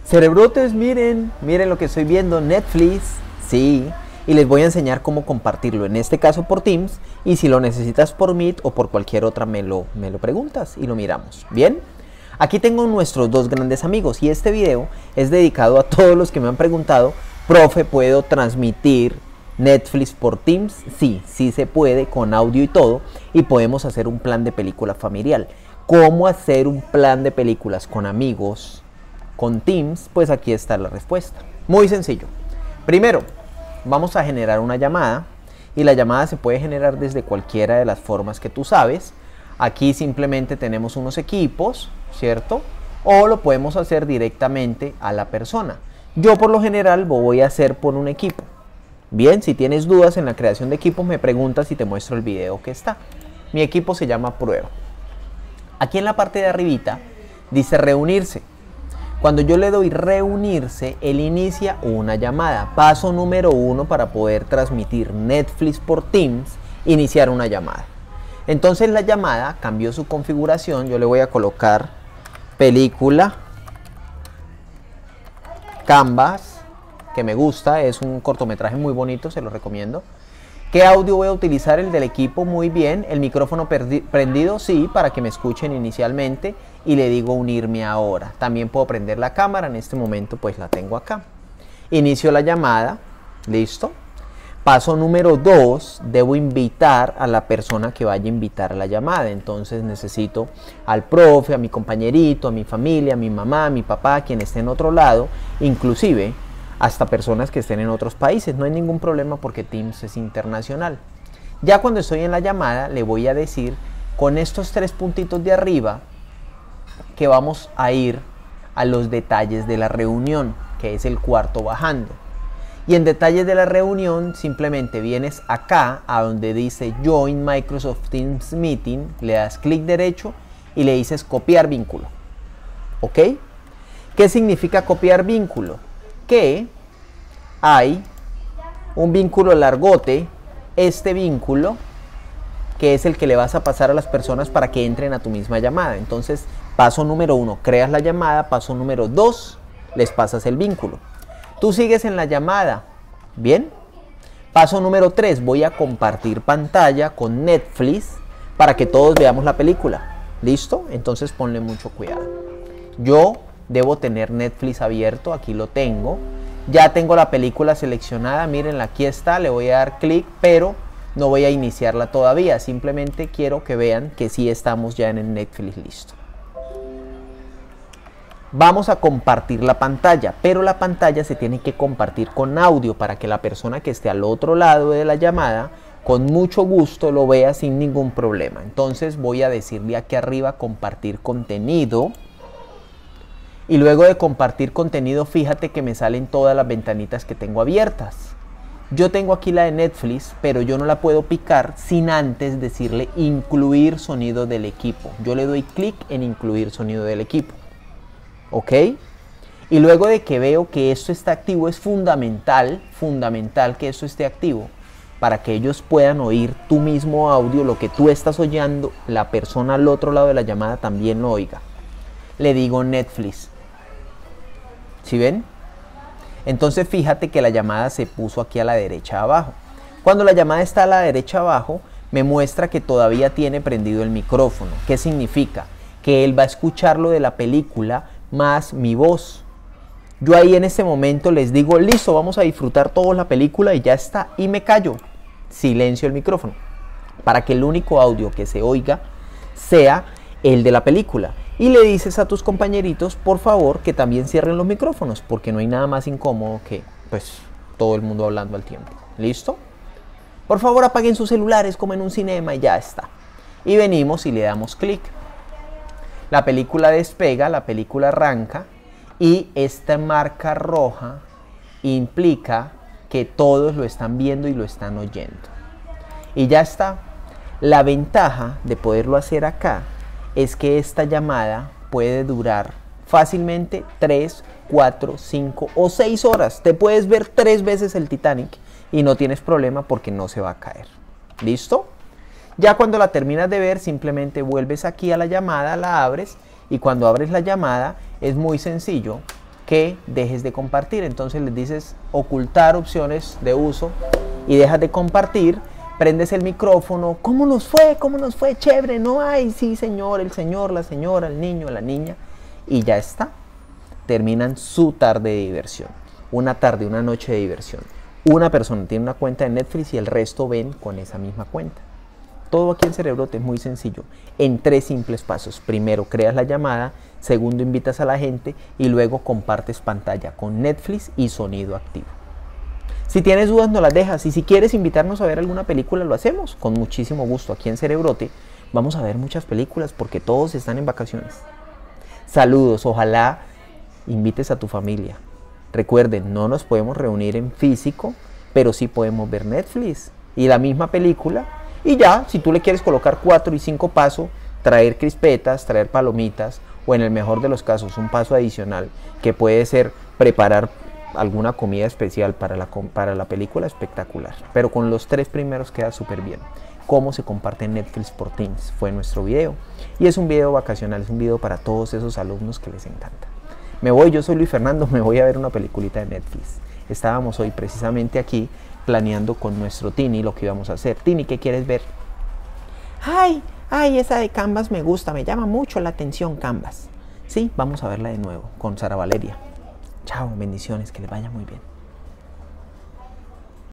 Cerebrotes, miren lo que estoy viendo, Netflix, sí, y les voy a enseñar cómo compartirlo, en este caso por Teams, y si lo necesitas por Meet o por cualquier otra me lo preguntas y lo miramos, ¿bien? Aquí tengo nuestros dos grandes amigos y este video es dedicado a todos los que me han preguntado, profe, ¿puedo transmitir Netflix por Teams? Sí, sí se puede con audio y todo, y podemos hacer un plan de película familiar. ¿Cómo hacer un plan de películas con amigos con Teams? Pues aquí está la respuesta. Muy sencillo. Primero, vamos a generar una llamada y la llamada se puede generar desde cualquiera de las formas que tú sabes. Aquí simplemente tenemos unos equipos, ¿cierto? O lo podemos hacer directamente a la persona. Yo por lo general voy a hacer por un equipo. Bien, si tienes dudas en la creación de equipos me preguntas y te muestro el video que está. Mi equipo se llama Prueba. Aquí en la parte de arribita dice reunirse. Cuando yo le doy reunirse, él inicia una llamada. Paso número 1 para poder transmitir Netflix por Teams, iniciar una llamada. Entonces la llamada cambió su configuración. Yo le voy a colocar película Canvas, que me gusta, es un cortometraje muy bonito, se lo recomiendo. ¿Qué audio voy a utilizar? El del equipo, muy bien. El micrófono prendido, sí, para que me escuchen inicialmente. Y le digo unirme ahora. También puedo prender la cámara, en este momento pues la tengo acá. Inicio la llamada, listo. Paso número 2, debo invitar a la persona que vaya a invitar a la llamada. Entonces necesito al profe, a mi compañerito, a mi familia, a mi mamá, a mi papá, quien esté en otro lado, inclusive hasta personas que estén en otros países. No hay ningún problema porque Teams es internacional. Ya cuando estoy en la llamada le voy a decir con estos 3 puntitos de arriba que vamos a ir a los detalles de la reunión, que es el cuarto bajando. Y en detalles de la reunión simplemente vienes acá a donde dice Join Microsoft Teams Meeting, le das clic derecho y le dices copiar vínculo. ¿Ok? ¿Qué significa copiar vínculo? Que hay un vínculo largote, este vínculo, que es el que le vas a pasar a las personas para que entren a tu misma llamada. Entonces, paso número 1, creas la llamada. Paso número 2, les pasas el vínculo. Tú sigues en la llamada, ¿bien? Paso número 3, voy a compartir pantalla con Netflix para que todos veamos la película. ¿Listo? Entonces ponle mucho cuidado. Yo debo tener Netflix abierto, aquí lo tengo. Ya tengo la película seleccionada, mírenla, aquí está, le voy a dar clic, pero no voy a iniciarla todavía. Simplemente quiero que vean que sí estamos ya en el Netflix listo. Vamos a compartir la pantalla, pero la pantalla se tiene que compartir con audio para que la persona que esté al otro lado de la llamada con mucho gusto lo vea sin ningún problema. Entonces voy a decirle aquí arriba compartir contenido. Y luego de compartir contenido, fíjate que me salen todas las ventanitas que tengo abiertas. Yo tengo aquí la de Netflix, pero yo no la puedo picar sin antes decirle incluir sonido del equipo. Yo le doy clic en incluir sonido del equipo. ¿Ok? Y luego de que veo que esto está activo, es fundamental que esto esté activo para que ellos puedan oír tu mismo audio, lo que tú estás oyendo, la persona al otro lado de la llamada también lo oiga. Le digo Netflix. ¿Sí ven? Entonces fíjate que la llamada se puso aquí a la derecha abajo. Cuando la llamada está a la derecha abajo, me muestra que todavía tiene prendido el micrófono. ¿Qué significa? Que él va a escuchar lo de la película más mi voz. Yo ahí en este momento les digo, listo, vamos a disfrutar todos la película y ya está. Y me callo. Silencio el micrófono. Para que el único audio que se oiga sea el de la película. Y le dices a tus compañeritos, por favor, que también cierren los micrófonos, porque no hay nada más incómodo que, pues, todo el mundo hablando al tiempo. ¿Listo? Por favor, apaguen sus celulares como en un cinema y ya está. Y venimos y le damos clic. La película despega, la película arranca y esta marca roja implica que todos lo están viendo y lo están oyendo. Y ya está. La ventaja de poderlo hacer acá es que esta llamada puede durar fácilmente 3, 4, 5 o 6 horas. Te puedes ver 3 veces el Titanic y no tienes problema porque no se va a caer. ¿Listo? Ya cuando la terminas de ver, simplemente vuelves aquí a la llamada, la abres y cuando abres la llamada es muy sencillo. que dejes de compartir. Entonces les dices ocultar opciones de uso y dejas de compartir. Prendes el micrófono, ¿cómo nos fue? ¿Cómo nos fue? Chévere, no hay, sí señor, el señor, la señora, el niño, la niña, y ya está. Terminan su tarde de diversión, una tarde, una noche de diversión. Una persona tiene una cuenta de Netflix y el resto ven con esa misma cuenta. Todo aquí en Cerebrote es muy sencillo, en 3 simples pasos. Primero, creas la llamada, segundo, invitas a la gente y luego compartes pantalla con Netflix y sonido activo. Si tienes dudas, no las dejas, y si quieres invitarnos a ver alguna película, lo hacemos con muchísimo gusto. Aquí en Cerebrote vamos a ver muchas películas porque todos están en vacaciones. Saludos, ojalá invites a tu familia. Recuerden, no nos podemos reunir en físico, pero sí podemos ver Netflix y la misma película. Y ya, si tú le quieres colocar 4 y 5 pasos, traer crispetas, traer palomitas, o en el mejor de los casos, un paso adicional, que puede ser preparar alguna comida especial para la película, espectacular. Pero con los 3 primeros queda súper bien. Cómo se comparte Netflix por Teams fue nuestro video. Y es un video vacacional, es un video para todos esos alumnos que les encanta. Me voy, yo soy Luis Fernando, me voy a ver una peliculita de Netflix. Estábamos hoy precisamente aquí planeando con nuestro Tini lo que íbamos a hacer. Tini, ¿qué quieres ver? Ay, esa de Canvas me gusta, me llama mucho la atención Canvas. Sí, vamos a verla de nuevo con Sara Valeria. Chao, bendiciones, que les vaya muy bien.